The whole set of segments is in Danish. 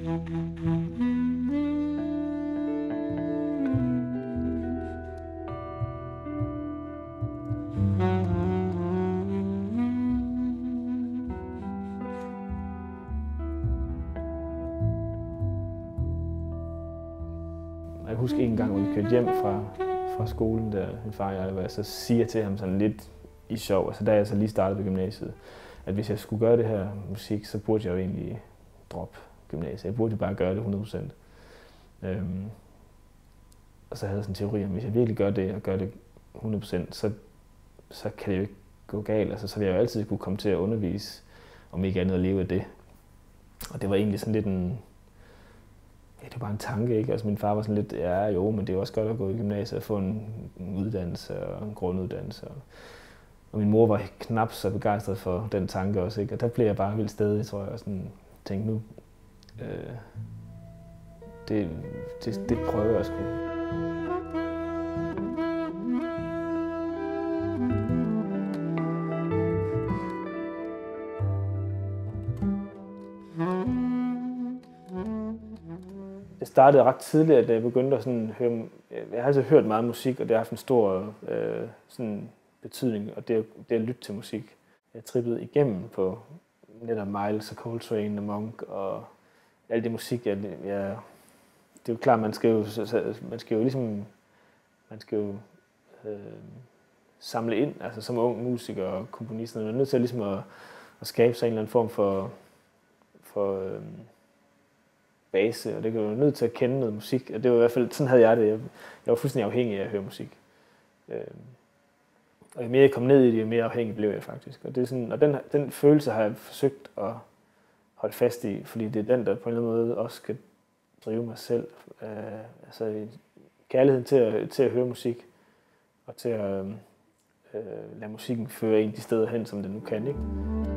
Jeg husker en gang, hvor vi kørte hjem fra skolen, der min far og jeg, hvor jeg så siger til ham sådan lidt i sjov, altså da jeg så lige startede på gymnasiet, at hvis jeg skulle gøre det her musik, så burde jeg jo egentlig droppe gymnasiet. Jeg burde jo bare gøre det 100%. Og så havde jeg sådan en teori om, hvis jeg virkelig gør det og gør det 100%, så kan det jo ikke gå galt. Altså, så vil jeg jo altid kunne komme til at undervise, om ikke andet at leve af det. Og det var egentlig sådan lidt en... Ja, det var bare en tanke, ikke? Altså min far var sådan lidt, ja jo, men det er jo også godt at gå i gymnasiet og få en uddannelse og en grunduddannelse. Og min mor var knap så begejstret for den tanke også, ikke? Og der blev jeg bare vildt stedig, tror jeg, og sådan tænkte nu, det prøver jeg sgu. Det startede ret tidligt, da jeg begyndte at sådan høre. Jeg har altid hørt meget musik, og det har haft en stor sådan betydning, og det at lytte til musik. Jeg trippede igennem på netop Miles og Coltrane og Monk og alt det musik. Det er jo klart, man skal jo samle ind, altså som ung musiker og komponist. Man er nødt til ligesom at skabe sig en eller anden form for base, og det kan jo nødt til at kende noget musik, og det var i hvert fald, sådan havde jeg det. Jeg var fuldstændig afhængig af at høre musik. Og jo mere jeg kom ned i det, jo mere afhængig blev jeg faktisk. Og, det er sådan, og den følelse har jeg forsøgt at holde fast i, fordi det er den, der på en eller anden måde også skal drive mig selv. Altså kærligheden til at høre musik, og til at lade musikken føre en de steder hen, som den nu kan, ikke?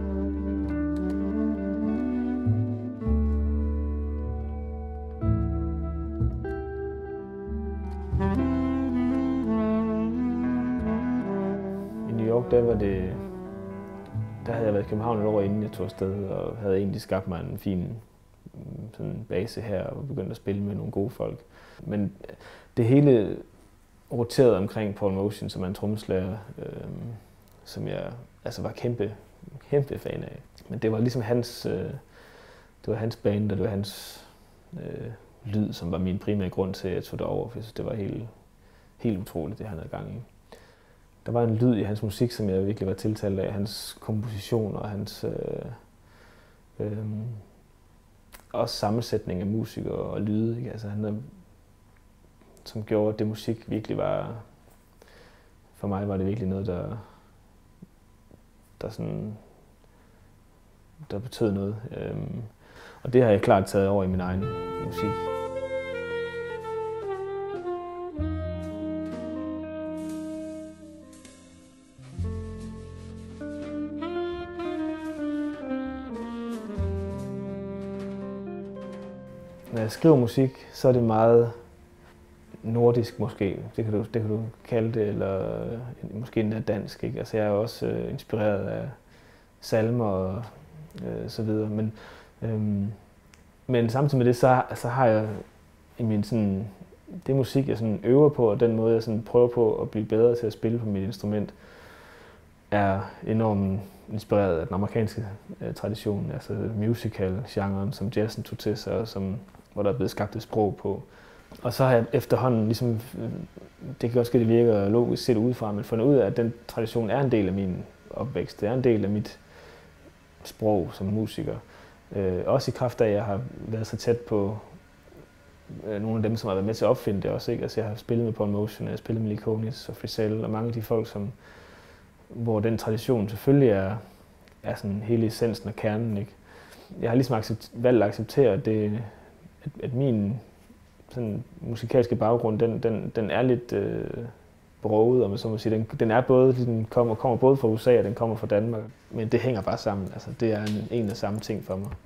Der havde jeg været i København et år inden jeg tog afsted, og havde egentlig skabt mig en fin sådan base her, og begyndt at spille med nogle gode folk. Men det hele roterede omkring Paul Motian, som er en trommeslager, som jeg altså var kæmpe fan af. Men det var ligesom hans band, og det var hans lyd, som var min primære grund til, at jeg tog det over, for jeg synes, det var helt utroligt, det han havde gang i. Der var en lyd i hans musik, som jeg virkelig var tiltalt af. Hans komposition og hans også sammensætning af musikere og lyde. Ikke? Altså, som gjorde, at det musik virkelig var... For mig var det virkelig noget, der betød noget. Og det har jeg klart taget over i min egen musik. Når jeg skriver musik, så er det meget nordisk måske. Det kan du kalde det, eller måske endda dansk. Ikke? Altså, jeg er også inspireret af salmer og så videre. Men samtidig med det, så har jeg i min sådan, det musik, jeg sådan øver på, og den måde, jeg sådan prøver på at blive bedre til at spille på mit instrument, er enormt inspireret af den amerikanske tradition, altså musical-genren, som jazzen tog til sig, og hvor der er blevet skabt et sprog på. Og så har jeg efterhånden, ligesom, det kan også det virker logisk set udefra, men fundet ud af, at den tradition er en del af min opvækst. Det er en del af mit sprog som musiker. Også i kraft af, at jeg har været så tæt på nogle af dem, som har været med til at opfinde det også. Ikke? Altså, jeg har spillet med Paul Motian, jeg har spillet med Lee Konitz og Frisell, og mange af de folk, hvor den tradition selvfølgelig er sådan hele essensen og kernen. Ikke? Jeg har ligesom valgt at acceptere, at min sådan, musikalske baggrund, den er lidt broget, om man så må sige. Den er både, den kommer både fra USA, og den kommer fra Danmark. Men det hænger bare sammen. Altså, det er en af samme ting for mig.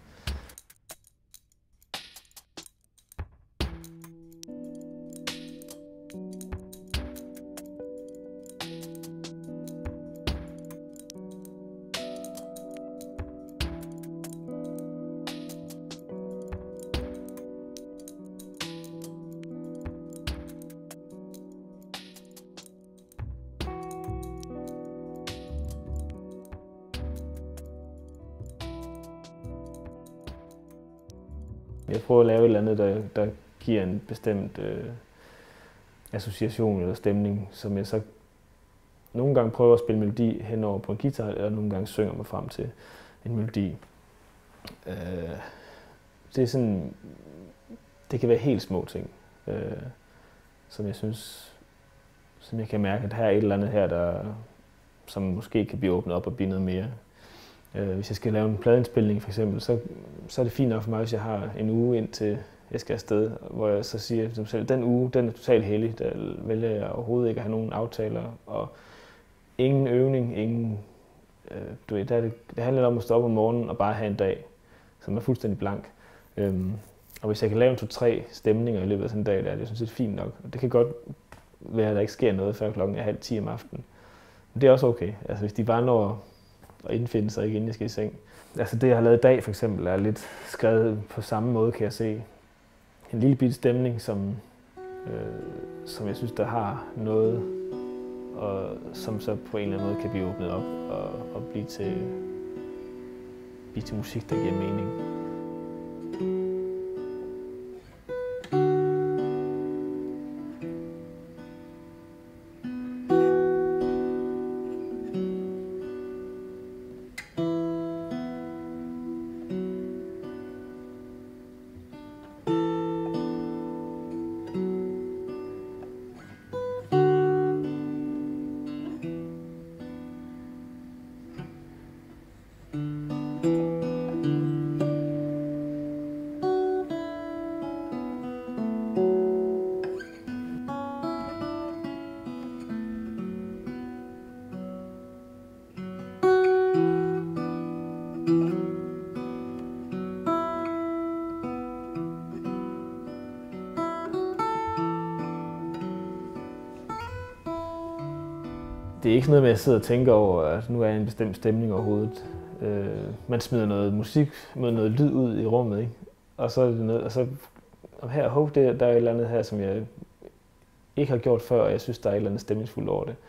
Jeg prøver at lave et eller andet, der giver en bestemt association eller stemning, som jeg så nogle gange prøver at spille melodi henover på en guitar, eller nogle gange synger mig frem til en melodi. Det er sådan, det kan være helt små ting, som jeg synes, som jeg kan mærke, at her er et eller andet her, som måske kan blive åbnet op og blive noget mere. Hvis jeg skal lave en pladeindspilning for eksempel, så er det fint nok for mig, hvis jeg har en uge indtil jeg skal afsted, hvor jeg så siger til mig selv, den uge, den er totalt hellig, der vælger jeg overhovedet ikke at have nogen aftaler, og ingen øvning, ingen, det handler om at stå op om morgenen og bare have en dag, som er fuldstændig blank. Og hvis jeg kan lave 2-3 stemninger i løbet af sådan en dag, der er det sådan set fint nok. Og det kan godt være, at der ikke sker noget før klokken er 9:30 om aftenen. Men det er også okay. Altså hvis de bare når at indfinde sig, ikke inden jeg skal i seng. Altså det, jeg har lavet i dag for eksempel, er lidt skrevet på samme måde, kan jeg se. En lille bitte stemning, som jeg synes, der har noget, og som så på en eller anden måde kan blive åbnet op og blive til musik, der giver mening. Det er ikke sådan noget med, at jeg sidder og tænker over, at nu er jeg en bestemt stemning overhovedet. Man smider noget musik, noget lyd ud i rummet, ikke? Og så er det noget, og så her, der er et eller andet her, som jeg ikke har gjort før, og jeg synes, der er et eller andet stemningsfuldt over det.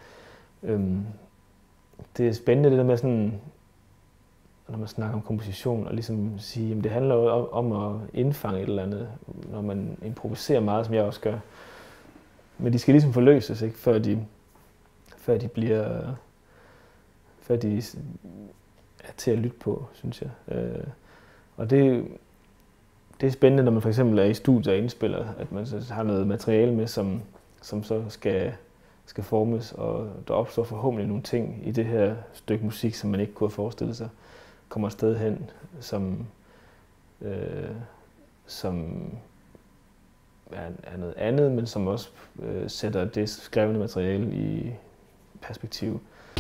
Det er spændende det der med sådan, når man snakker om komposition, og ligesom sige, at det handler om at indfange et eller andet, når man improviserer meget, som jeg også gør. Men de skal ligesom forløses, ikke? Før de er til at lytte på, synes jeg. Og det er spændende, når man for eksempel er i studiet og indspiller, at man så har noget materiale med, som så skal formes, og der opstår forhåbentlig nogle ting i det her stykke musik, som man ikke kunne have forestillet sig, kommer et sted hen, som er noget andet, men som også sætter det skrevne materiale i perspektiv.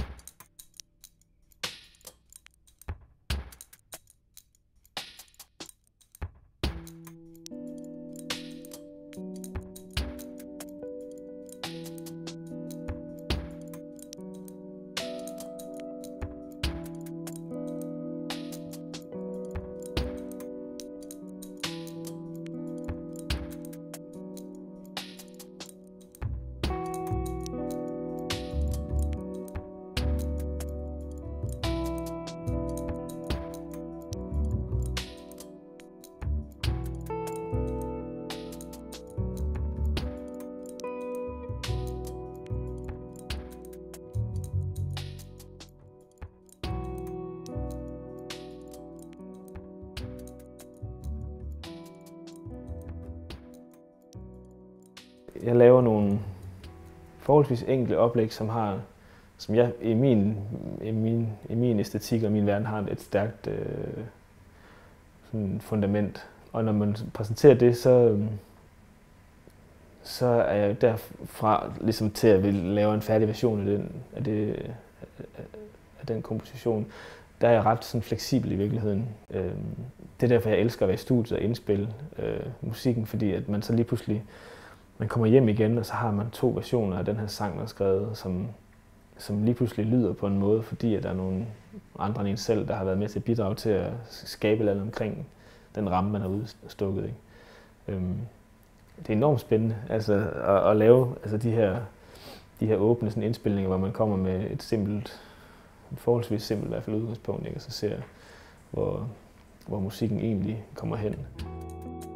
Jeg laver nogle forholdsvis enkle oplæg, som jeg i min æstetik og min verden har et stærkt sådan fundament. Og når man præsenterer det, så er jeg derfra ligesom til at vil lave en færdig version af den komposition. Der er jeg ret sådan fleksibel i virkeligheden. Det er derfor, jeg elsker at være i studiet og indspille musikken, fordi at man så lige pludselig man kommer hjem igen, og så har man 2 versioner af den her sang, man har skrevet, som lige pludselig lyder på en måde, fordi at der er nogle andre end en selv, der har været med til at bidrage til at skabe noget omkring den ramme, man har udstukket. Ikke? Det er enormt spændende altså, at lave altså, de her åbne sådan, indspilninger, hvor man kommer med et forholdsvis simpelt i hvert fald udgangspunkt, ikke? Og så ser hvor musikken egentlig kommer hen.